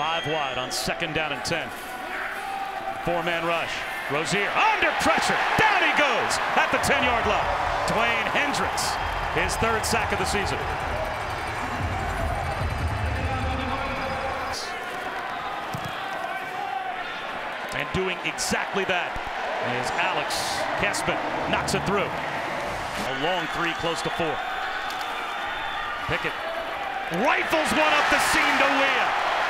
5 wide on 2nd down and 10. 4-man rush. Rozier under pressure. Down he goes at the 10-yard line. Dwayne Hendricks, his 3rd sack of the season. And doing exactly that is Alex Kessman. Knocks it through. A long 3 close to 4. Pickett rifles one up the seam to Weah.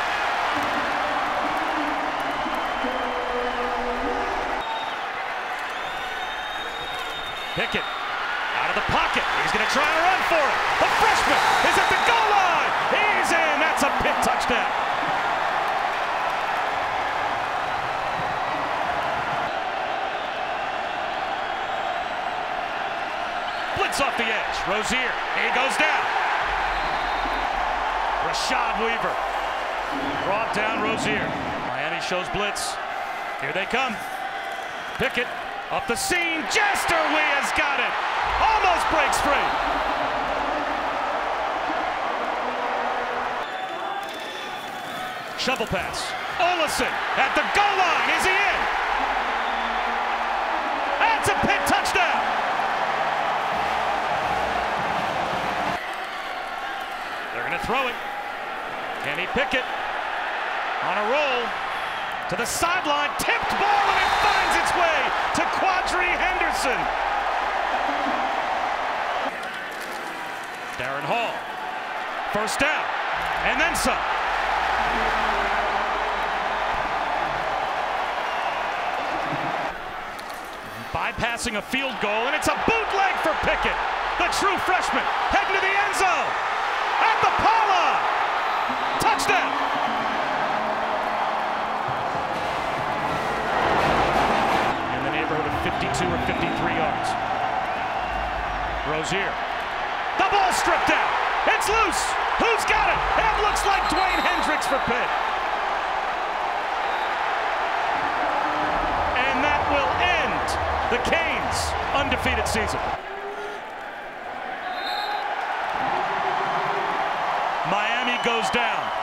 Pickett out of the pocket. He's going to try and run for it. The freshman is at the goal line. He's in. That's a Pitt touchdown. Blitz off the edge. Rozier. He goes down. Rashad Weaver brought down Rozier. Miami shows blitz. Here they come. Pickett up the seam. Jester Weah's got it. Almost breaks free. Shovel pass. Olesen at the goal line. Is he in? That's a Pitt touchdown. They're going to throw it. Kenny Pickett on a roll to the sideline. Tipped ball and it finds its way to Quadri Henderson. Darren Hall. 1st down. And then some. Bypassing a field goal, and it's a bootleg for Pickett. The true freshman heading to the end zone. At the Paula. Touchdown. In the neighborhood of 52 or 53 yards. Rozier. The ball stripped out. It's loose. Who's got it? It looks like Dwayne Hendricks for Pitt. And that will end the Canes' undefeated season. Miami goes down.